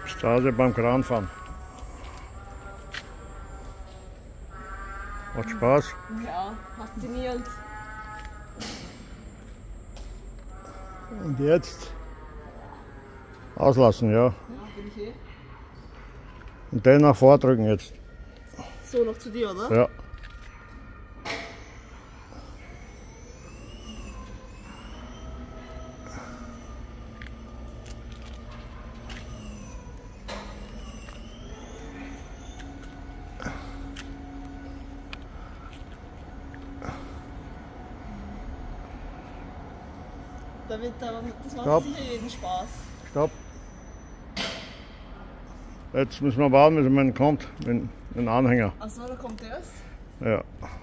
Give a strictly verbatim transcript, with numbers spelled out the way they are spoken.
Stase beim Kranfahren. Hat Spaß? Ja, faszinierend. Und jetzt auslassen, ja. Ja, bin ich eh. Und den nach vordrücken jetzt. So, noch zu dir, oder? Ja. Da wird, da, das macht Stopp. sicher jeden Spaß. Stopp. Jetzt müssen wir warten, bis er kommt, mit dem Anhänger. Achso, da kommt der erst. Ja.